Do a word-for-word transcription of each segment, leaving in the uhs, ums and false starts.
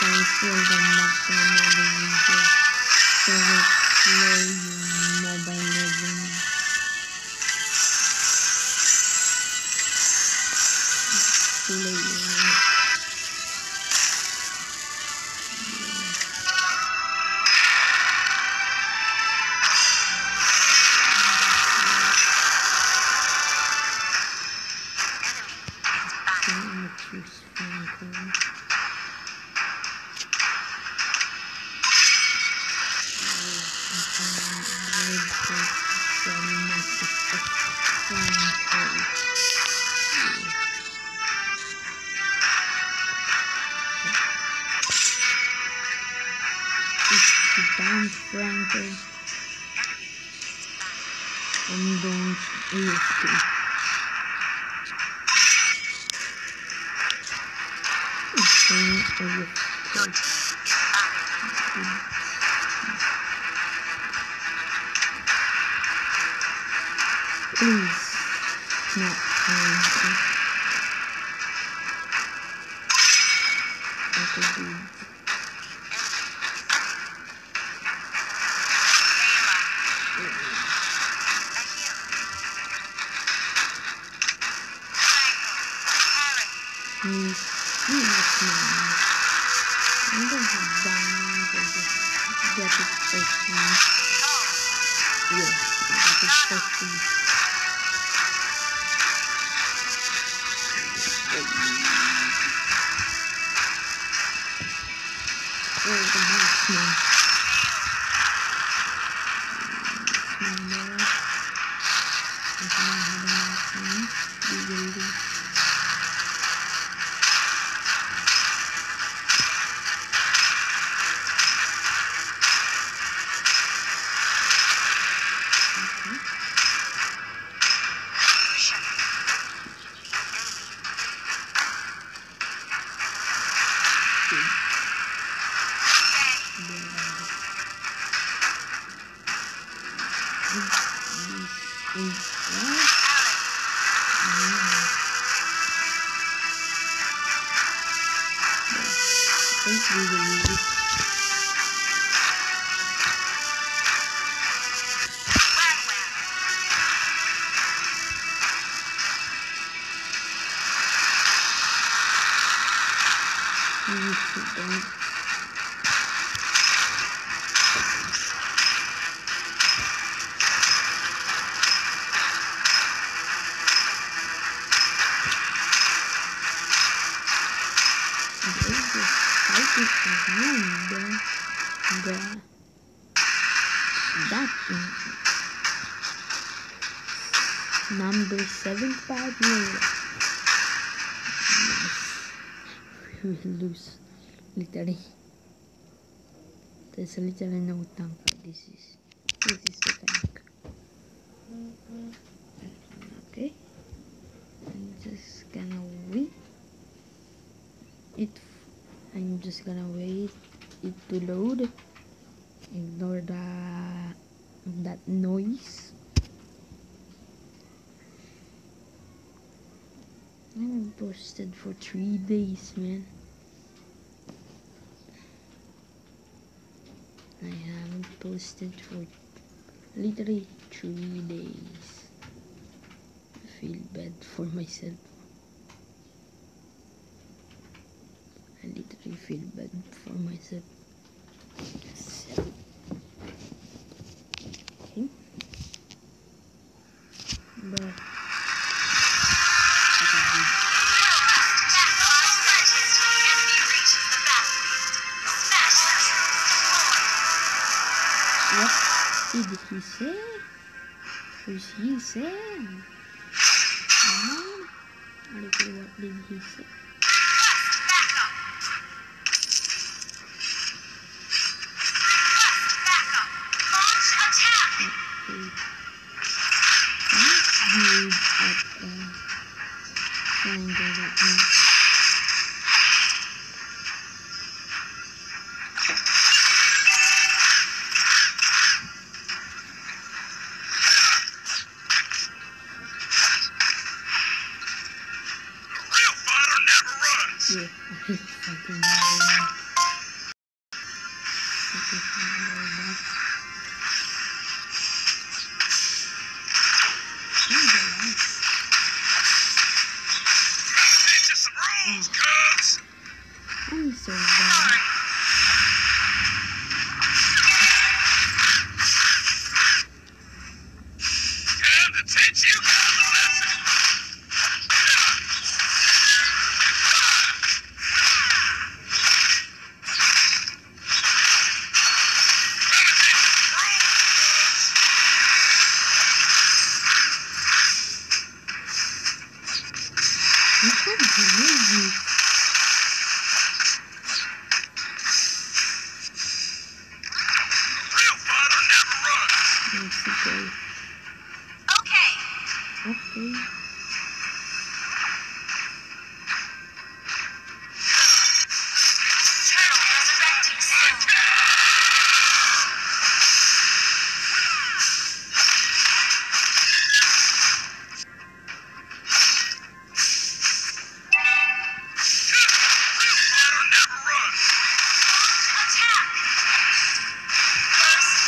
guys, welcome back to another video. So we're playing Mobile Legends. Playing. I'm gonna choose Franco. Down Franco. I'm going to A F K. Okay, A F K. Please, not Franco. Okay, dude. He's, he's a smart. I'm going to diamond and just get it for free. Yeah, get it for free. Oh, the marksman. Marksman there. If I have a marksman, we will lose. The, that number seventy-five million. Yes. We will lose. Literally. There's literally no tank. This is this is the tank. Okay. I'm just gonna wait it. I'm just gonna wait it to load. Ignore the that noise. I haven't posted for three days, man. I haven't posted for literally three days. I feel bad for myself. I literally feel bad for myself. So, okay. But what did he say? Who's he say? What did he say? Dude at uh, triangle that much. Yeah, I fucking know. Okay, fine, I'm so bad. Time to teach you guys a lesson. You can't believe me. Real fighter never runs. Let's go. Okay. Okay. Turtle resurrecting soon. Real fighter never runs. Attack. First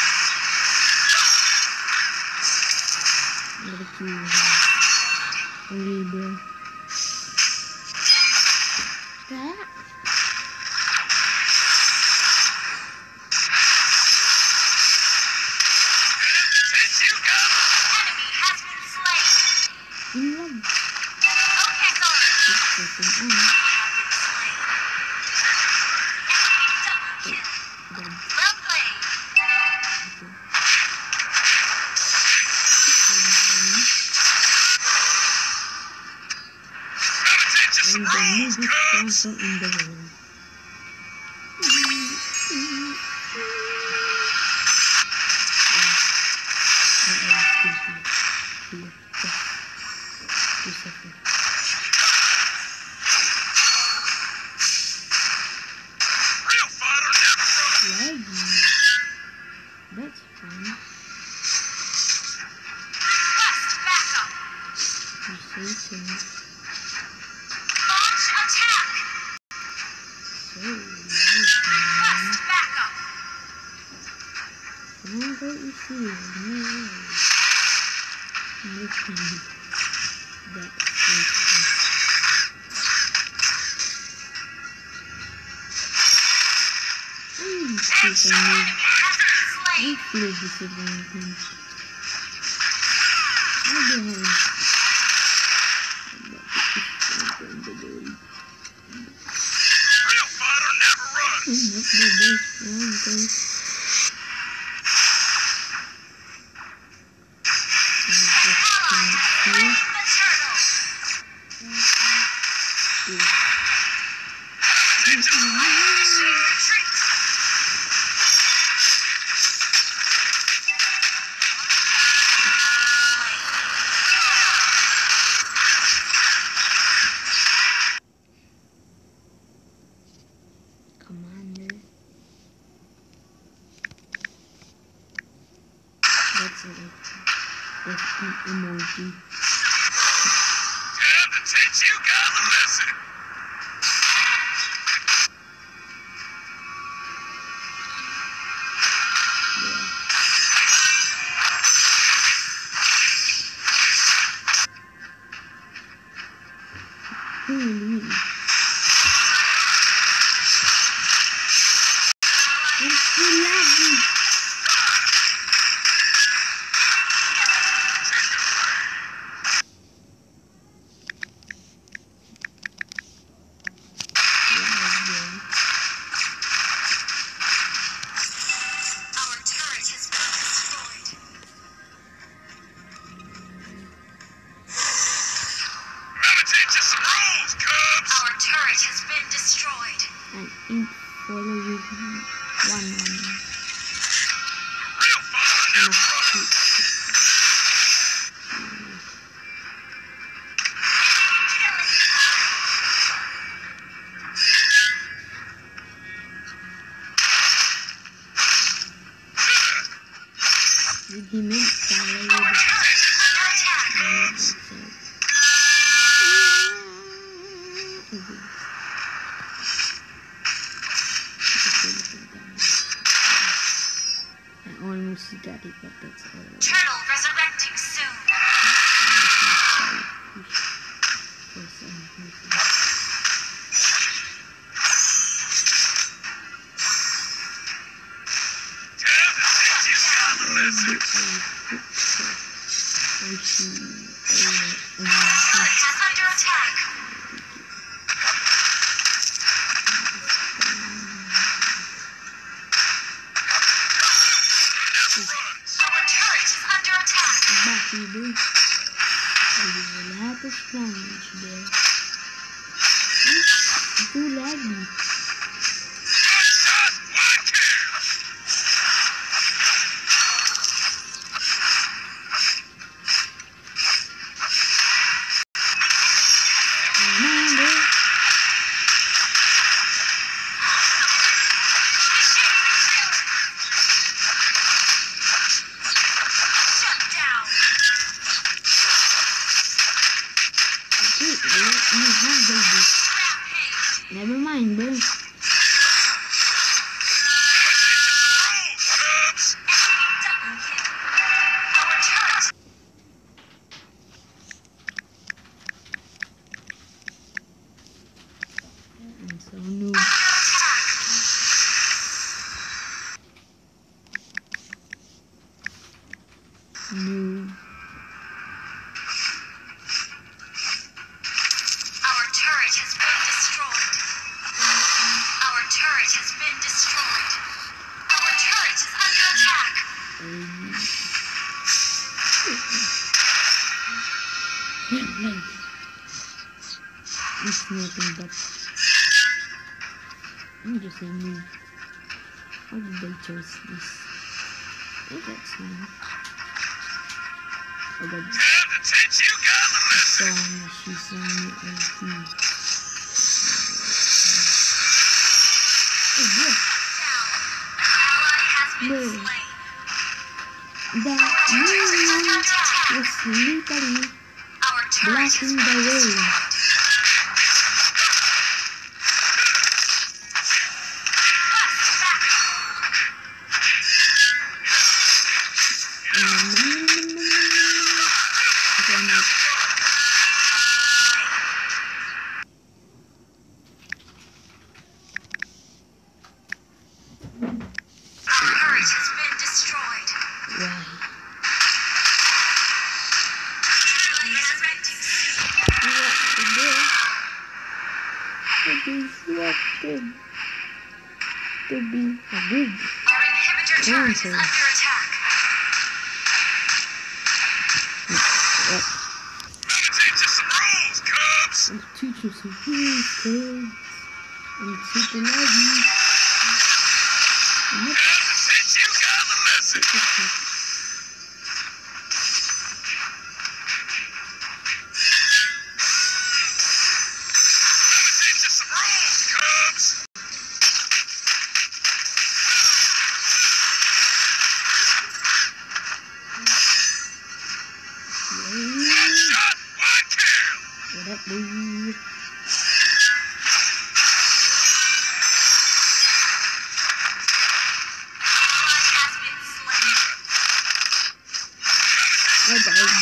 blood. Look at you. Okay, bro. That? Teach you guys. Enemy has been slain. In love. Okay, sorry. This person on. Then. Well played. Okay. And the newest Franco in the world. Real fighter never runs. That's fun. Request backup. You say so. Launch attack. So loud, man. Request backup. Someone go to see you. No way. Look at me. That's crazy. I'm super mad. I feel disappointed. I don't have Real fighter never runs. I'm not the best Franco. I just can't feel. The turtle. Initiate retreat. Commander. That's it. That's an emoji. Time to teach you guys a lesson. Yeah. Holy. I'm so lucky. Our turret has been destroyed. Gotta teach you some rules, Cubs. Our turret has been destroyed. And eat follow with one one. Real fighter And never a runs. hit. Did he meant follow with Our it? turret is under attack. I meant outside. Okay. Okay, look at that. She got it, but that's all. Turtle resurrecting soon. For some reason. Turret is under attack. Our turret is under attack. Back, baby. Lahat of damage there. It's too laggy. Never mind, bro. I'm so noob. Noob. Our turret has been destroyed. Our turret has been destroyed. Our turret is under attack. It's nothing but I'm just a noob. How did they choose this? Oh, that's nice. Oh, but song, she's on the I P. Oh, yeah. Ally has been No. slain. That minion was literally Our turret has blocking been the way. destroyed. Our turret has been destroyed. Why? Resurrecting soon. What the hell? I disrupted to be a good. Our inhibitor turret is Okay. under attack. What? I'll teach you some rules, kids. I'm super laggy. What? What the fuck? What up, dude? Ally has been slain. I died.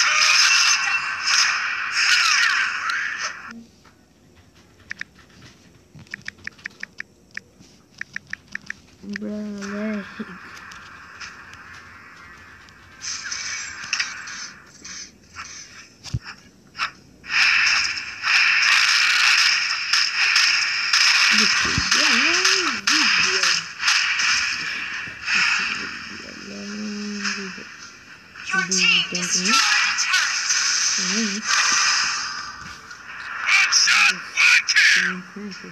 Bruh, leg. This will be a long video. This will be a long video. Your Maybe team you don't destroyed know. a turret. Alright. Playing Franco.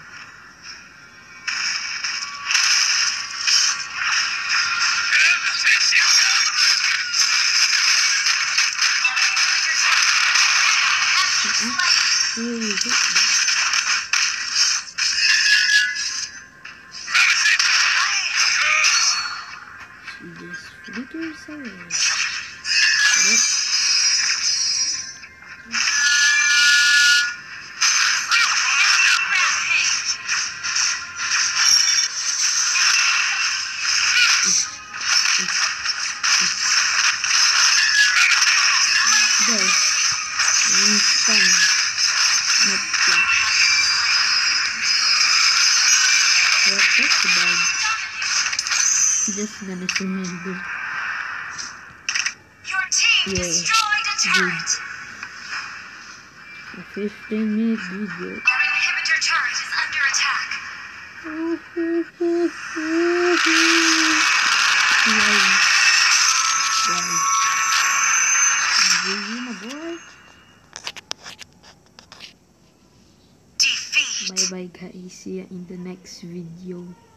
Where is it? She just flickers away. What up? just gonna surrender. Your team Yeah. destroyed a turret. A fifteen minute video. Our inhibitor turret is under attack. Live. Live. G G, my boy. Defeat. Bye bye guys. See ya in the next video.